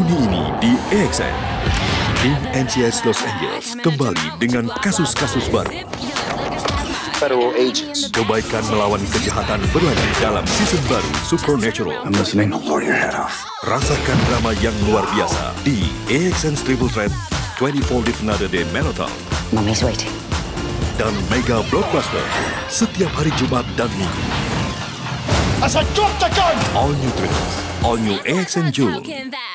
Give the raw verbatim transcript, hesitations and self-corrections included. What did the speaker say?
Juni ini di A X N, tim N C I S Los Angeles kembali dengan kasus-kasus baru. Federal agents. Kebaikan melawan kejahatan berlanjut dalam season baru Supernatural. I'm listening. I'll blow your head off. Rasakan drama yang luar biasa di A X N Triple Threat twenty-four Another Day Marathon. Mommy's waiting. Dan mega blockbuster setiap hari Jumat dan Minggu. I said drop the gun! All new trailers, all new A X N June.